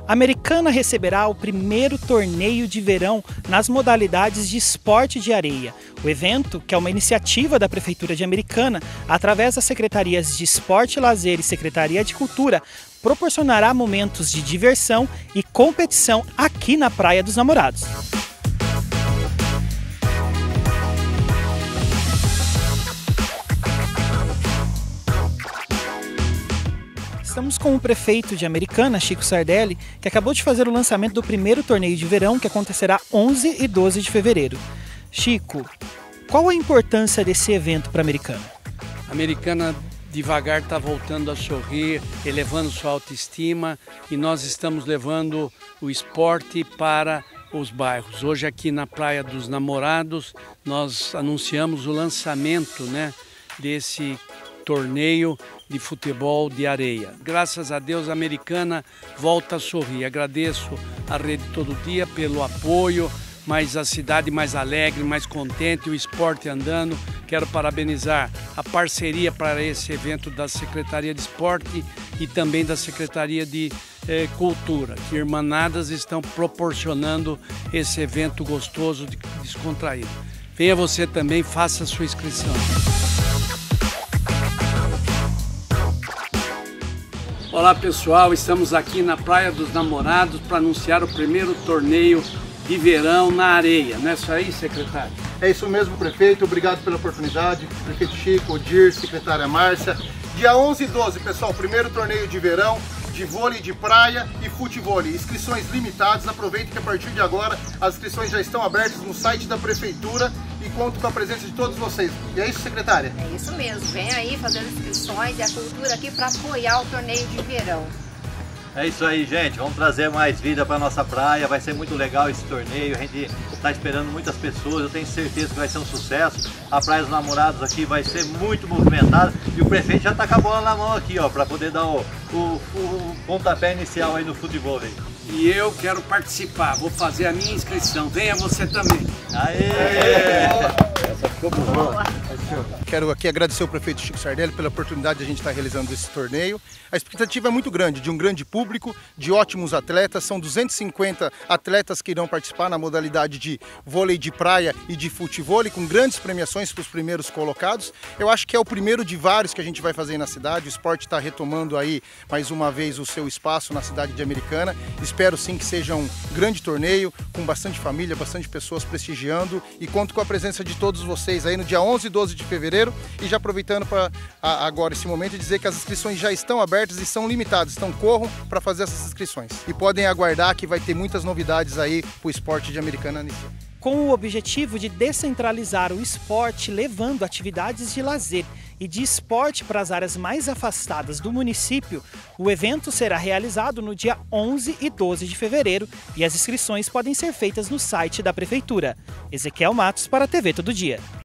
Americana receberá o primeiro torneio de verão nas modalidades de esporte de areia. O evento, que é uma iniciativa da Prefeitura de Americana, através das Secretarias de Esporte e Lazer e Secretaria de Cultura, proporcionará momentos de diversão e competição aqui na Praia dos Namorados. Estamos com o prefeito de Americana, Chico Sardelli, que acabou de fazer o lançamento do primeiro torneio de verão, que acontecerá 11 e 12 de fevereiro. Chico, qual a importância desse evento para a Americana? A Americana devagar está voltando a sorrir, elevando sua autoestima, e nós estamos levando o esporte para os bairros. Hoje aqui na Praia dos Namorados nós anunciamos o lançamento, desse torneio de futebol de areia. Graças a Deus, a Americana volta a sorrir. Agradeço a Rede Todo Dia pelo apoio, mais a cidade mais alegre, mais contente, o esporte andando. Quero parabenizar a parceria para esse evento da Secretaria de Esporte e também da Secretaria de Cultura, que irmanadas estão proporcionando esse evento gostoso, descontraído. Venha você também, faça a sua inscrição. Olá pessoal, estamos aqui na Praia dos Namorados para anunciar o primeiro torneio de verão na areia. Não é isso aí, secretário? É isso mesmo, prefeito. Obrigado pela oportunidade. Prefeito Chico, Odir, secretária Márcia. Dia 11 e 12, pessoal, primeiro torneio de verão de vôlei de praia e futevôlei. Inscrições limitadas. Aproveite que a partir de agora as inscrições já estão abertas no site da Prefeitura e conto com a presença de todos vocês. E é isso, secretária? É isso mesmo. Vem aí fazer as inscrições e a cultura aqui para apoiar o torneio de verão. É isso aí, gente. Vamos trazer mais vida para nossa praia. Vai ser muito legal esse torneio. A gente está esperando muitas pessoas. Eu tenho certeza que vai ser um sucesso. A Praia dos Namorados aqui vai ser muito movimentada. E o prefeito já está com a bola na mão aqui, ó, para poder dar o pontapé inicial aí no futebol. E eu quero participar. Vou fazer a minha inscrição. Venha você também. Aê! Essa ficou boa. Quero aqui agradecer ao prefeito Chico Sardelli pela oportunidade de a gente estar realizando esse torneio. A expectativa é muito grande, de um grande público, de ótimos atletas. São 250 atletas que irão participar na modalidade de vôlei de praia e de futevôlei, com grandes premiações para os primeiros colocados. Eu acho que é o primeiro de vários que a gente vai fazer na cidade. O esporte está retomando aí mais uma vez o seu espaço na cidade de Americana. Espero sim que seja um grande torneio, com bastante família, bastante pessoas prestigiando, e conto com a presença de todos vocês aí no dia 11 e 12 de fevereiro. E já aproveitando para agora esse momento dizer que as inscrições já estão abertas e são limitadas, então corram para fazer essas inscrições. E podem aguardar que vai ter muitas novidades aí para o esporte de Americana nesse ano. Com o objetivo de descentralizar o esporte, levando atividades de lazer e de esporte para as áreas mais afastadas do município, o evento será realizado no dia 11 e 12 de fevereiro e as inscrições podem ser feitas no site da Prefeitura. Ezequiel Matos para a TV Todo Dia.